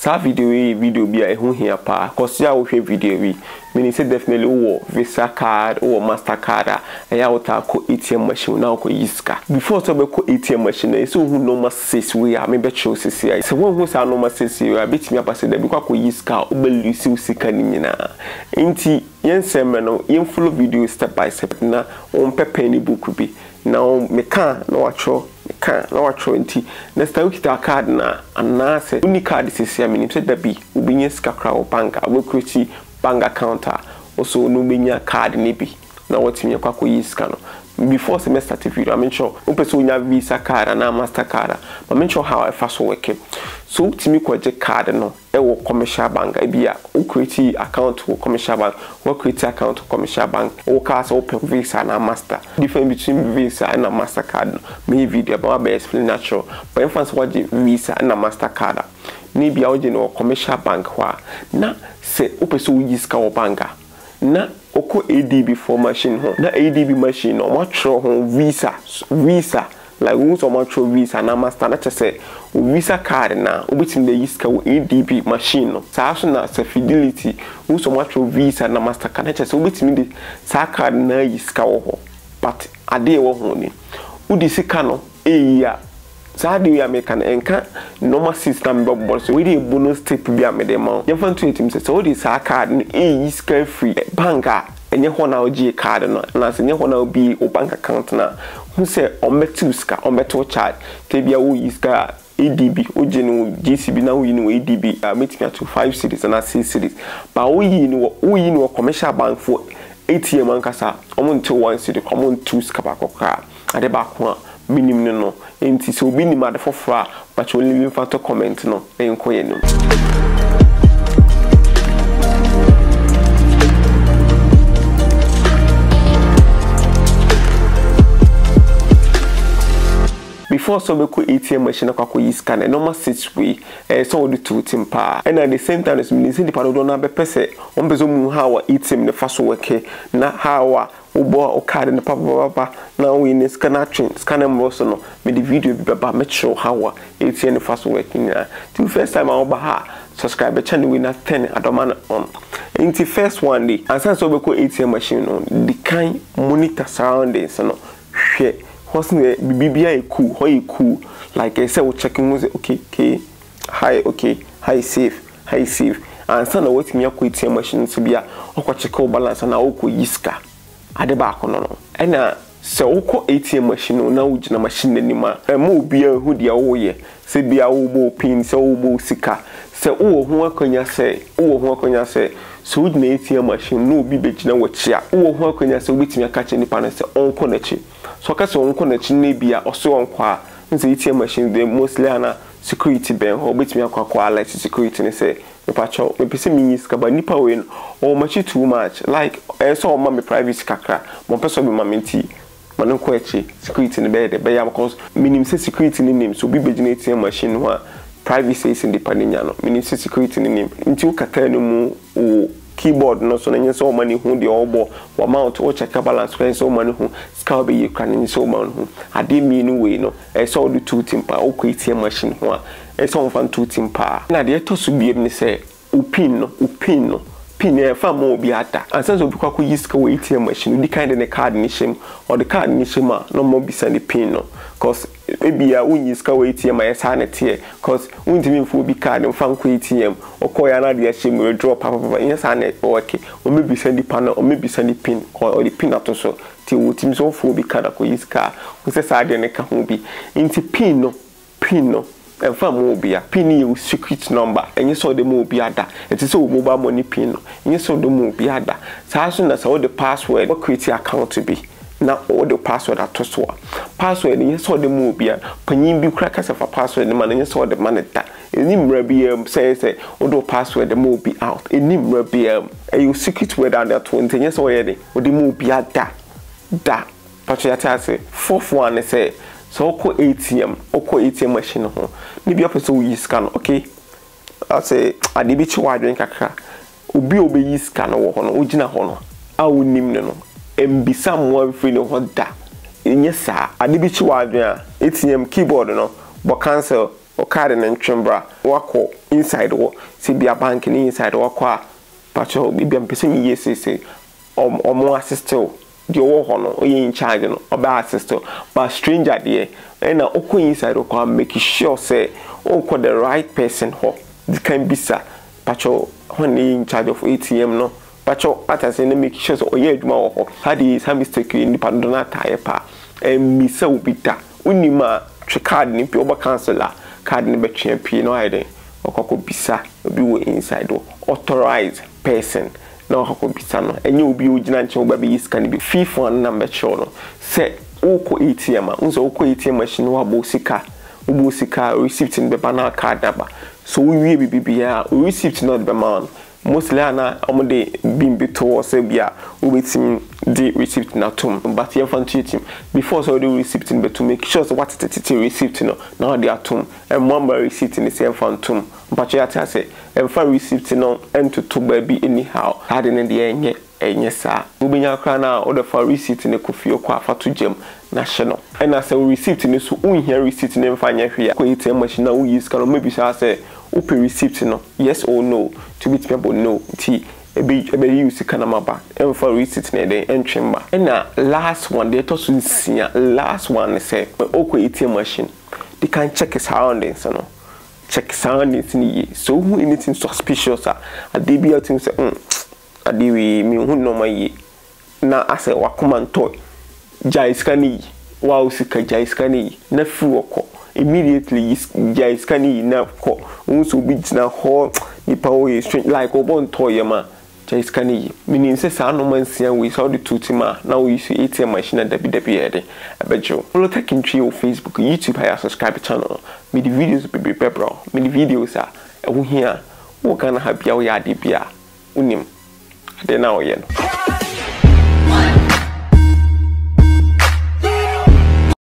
sa video be a here pa cause ya wo video we meaning say definitely wo Visa card or Mastercard and ya wota ko ATM machine na ko yiska before so be ko ATM machine so who normal says we are me be show say so who say normal says we are bit me abase da bi ko yiska o be lusi usika ni nyina enti yensem no yen follow video step by step na on pepe ni book bi na me kan na watcho nti next time kita card na anase uni card sisi ya minim se da bi ubinye skakra o bank abokruti bank account also no benya card ni bi na watimi kwa ko yiska no before semester video I mean sure upeso nya Visa card na Mastercard I mean sure how I fast work so timi ko je card no e wo commercial bank e bia o create account wo commercial bank wo create account commercial bank o ka so open Visa na Master difference between Visa and Mastercard no me video about be explain natural but if fans what Visa and Mastercard ni bia o je no commercial bank kwa na se upeso yiska wo banka na oko ADB for machine ho na ADB machine no matro ho Visa like we so matro Visa na Master na say Visa card na obitim the yiska wo ADB machine no sa so na sa fidelity we so matro Visa na Master card na say obitim the sa card na yiska wo ho but ade wo ho ni udi sika no eya Sadi we American enka normal system bubble so we dey bonus tip bi amede ma ye fan to etim so we sa card no is scam free banka enye ho na ogie card no na se nye ho na obi o bank account na hu se o metu ska o metu charge te bia wo iska ADB ogie no GCB na wo yi no ADB meeting to 5 cities na 6 cities ba wo yi no commercial bank for ATM ankasa omon to 1 city common 2 ska ba kokra ade ba ko minimum no enti so obi ni made fofora but only leave factor comment no enkoye no before so be ko ATM machine akwa yi scan e normal 6 way so we do two timpa and at the same time as means the pado na be pese on bezo mu how ATM ne faso work na how ubo o card ne papa na we ne scanner mo so no me the video bi baba make sure how ATM ne faso working the first time I oba ha subscribe channel we na 10 adoma on into first one day and so be ko ATM machine no the kind monitor surroundings no hwe hosne bibia cool like I say we checking okay high safe and so na wetin ya ko ATM machine so bia okwa check balance na okwo yiska ade ba ko no na se okwo ATM machine na ugina machine nima mo bia hu dia wo ye se bia wo bo pin se wo bo sika se wo ho akonya se so ugina ATM machine no bi begina wo chia wo ho akonya se obetimi aka che nipa na se onko na chi so ka se onko na chi na bia oso onko a nse ATM machine dey mostly ana security ben ho obetimi akwa alert security ne se mepacho me pese minis ka ba nipa we o machi too much like so o ma me privacy kakra mo pese be mamenti manen ko echi security ne be be ya because minim se security ne name so bi begina ATM machine ho privacy is independent no minim se security ne name nti ukata no mu o keyboard no so na so mani hu de obo wa mount o check balance when so mani hu ska be ye kran so man hu ade mi no we no so do two timpa o ko ATM machine ho so fan two timpa na de to so bi ni say upin no pin e fa mo bi ata ansan so bi kwa ko yiska we ATM machine di kind the card ni shim or the card ni shima no mo bi send the pin no cause ebia unyiska we ATM ya sa na tie cause untimi fu bi card mfa ko ATM okoya na de shim we drop papa in sa na okay o me bi send the panel o me bi send the pin or the pin ato so ti utim so fu bi card ko yiska o se sa de ne ka ho bi inti pin no and from mobile pin you secret number and you saw the mobile ada it is so mobile money pin and you saw the mobile ada so as soon as all the password what create account to be now all the password at to password and you saw the mobile panyin bi crack as for password man and you saw the man that any maybe say all the password the mobile out any maybe you secret word under 20 years already or the mobile da but you say fourth one say so oko ATM machine ho ni bia pese wo yi scan okay I say ade bi chi wadwen kakra obi obeyi scan wo ho no ogina ho no a wonim ne no embisa mo free no ho da enye sa ade bi chi wadwen a ATM keyboard no bo cancel o card and chambra wako inside wo see be a bank inside wako pacho bibi ampese mi yesese o mo assist the owo no in charge no oba assist but stranger there and na oko inside wako make sure say oko the right person ho the can be sir pacho when in charge of ATM no pacho atase na make sure so oye adwuma wo had is mistake in the pandona tire pa misa ubita unima twe card ni pe oba cancel card ni be twe no hide okoko bisa obi wo inside wo authorized person na okoko bisa no enye obi ogina nche oba be scan bi FIFA number show no se oko ATM unzo oko ATM machine wa bo sika receipt in be bana card number so we bibia receipt not be man mostly na omode bimbi to say bia wetin the receipt na tom but you fan team before so the receipt in be to make sure so what the receipt no now they atom and one receipt in the same fan tom but you have say and fan receipt no and to baby anyhow had in the enye sa ubinya kra na order for receipt in kofi okwa afa to gem national and as a receipt in so unhia receipt in mfanya hwe ko ATM machine na we use can maybe say open receipt no yes or no to be people no t ebe use kanama ba and for receipt na den entwemba and na last one they to so last one say oko ATM machine they can check his surroundings no check surroundings ni so who anything suspicious they be out say adiwi mi hu no mayi na ase wakomanto jaiskani wa usika jaiskani na fi woko immediately jaiskani na ko unso bi gina ho nipa o ye strange like obon toye ma jaiskani meaning say sa no mansia we saw the tutima na we use ATM machine da bi ede abejo follow techintwi on Facebook YouTube higher subscribe channel me the videos be bro me the videos e wo hia wo kana ha bia wo ya de bia unim de na oye no